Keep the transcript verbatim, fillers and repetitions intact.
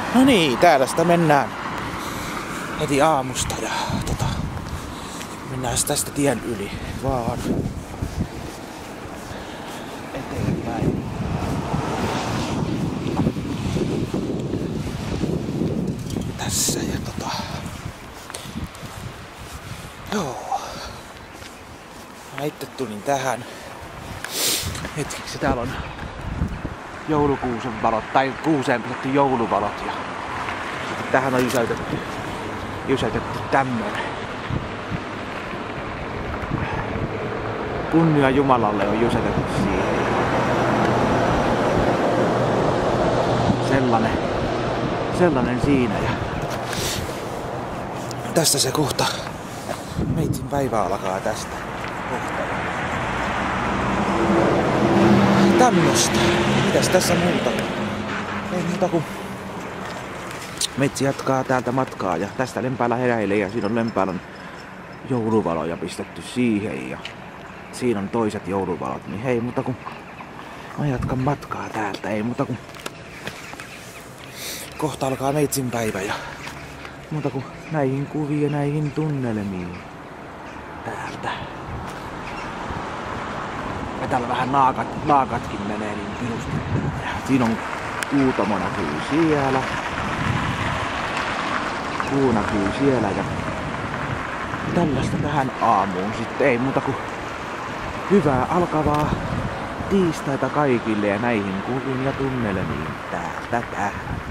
No niin, täällä sitä mennään heti aamusta ja tota, mennään tästä tien yli vaan eteenpäin. Tässä ja tota... Joo. Mä itse tulin tähän. Hetkiksi täällä on joulukuusen valot, tai kuuseen pistetty jouluvalot ja sitten tähän on jysäytetty, jysäytetty tämmönen. Kunnia Jumalalle on jysäytetty siihen. Sellainen, sellainen siinä ja tästä se kohta. Meitsin päivä alkaa tästä kohta. Tämmöstä. Mitäs tässä muuta? Ei muuta kuin meitsi jatkaa täältä matkaa ja tästä Lempäälä heräilee ja siinä on Lempäälän jouluvaloja pistetty siihen ja siinä on toiset jouluvalot. Niin hei muuta kuin mä jatkan matkaa täältä. Ei muuta kuin kohta alkaa meitsin päivä ja muuta kuin näihin kuviin ja näihin tunnelmiin täältä. Ja täällä vähän naakat, naakatkin menee niin pirusti. Siinä on Kuutamo näkyy siellä. Kuu näkyy siellä ja tällaista tähän aamuun sitten ei muuta kuin hyvää alkavaa tiistaita kaikille ja näihin kuviin ja tunnelmiin täältä tähän.